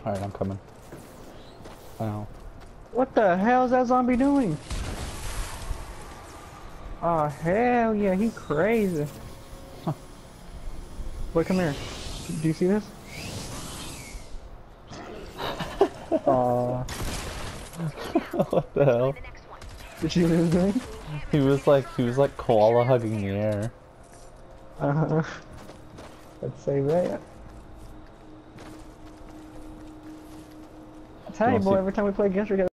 Alright, I'm coming. Wow. What the hell is that zombie doing? Oh hell yeah, he crazy. Huh. Wait, come here. Do you see this? What the hell? Did you see this doing? He was like koala hugging the air. Let's say that. I tell You you, wanna boy, see? every time we play against each other.